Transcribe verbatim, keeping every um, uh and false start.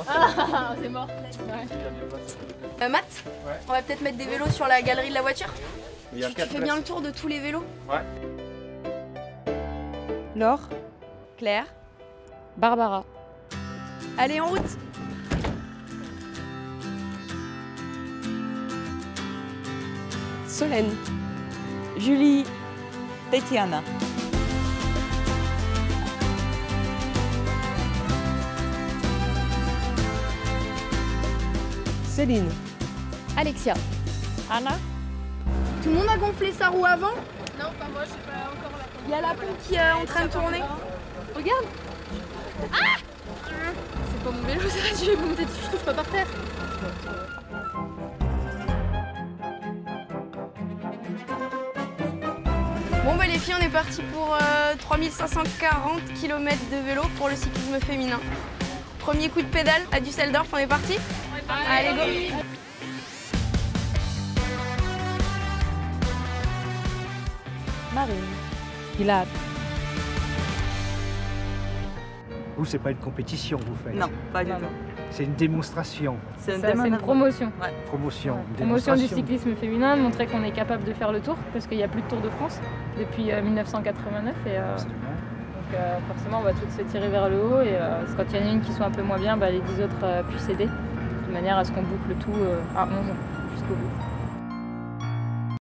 Ah, c'est mort. Ouais. Euh, Matt, Ouais. on va peut-être mettre des vélos sur la galerie de la voiture. Il y a Tu, tu quatre fais places. bien le tour de tous les vélos? Ouais. Laure, Claire, Barbara. allez en route! Solène, Julie, Tatiana. Céline. Alexia. Anna. Tout le monde a gonflé sa roue avant? Non, pas moi, je sais pas encore la. Il y a la pompe qui est en train de tourner. Regarde. Ah, c'est pas mon vélo, c'est là, je vais monter dessus, je touche pas par terre. Bon bah les filles, on est parti pour euh, trois mille cinq cent quarante kilomètres de vélo pour le cyclisme féminin. Premier coup de pédale à Düsseldorf, on est parti? Allez, go! Marine. Pilar. Vous, c'est pas une compétition, vous faites. Non, pas du Non, tout. non. C'est une démonstration, C'est Ça, c'est une promotion. promotion. une Promotion du démonstration. cyclisme féminin, de montrer qu'on est capable de faire le tour, parce qu'il n'y a plus de Tour de France depuis euh, mille neuf cent quatre-vingt-neuf. Et, euh, Absolument. donc euh, forcément, on va toutes se tirer vers le haut. Et euh, quand il y en a une qui sont un peu moins bien, bah, les dix autres euh, puissent aider, de manière à ce qu'on boucle tout euh, à onze jusqu'au bout.